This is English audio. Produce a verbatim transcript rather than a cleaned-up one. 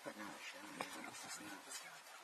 But now it's showing me. What else is that?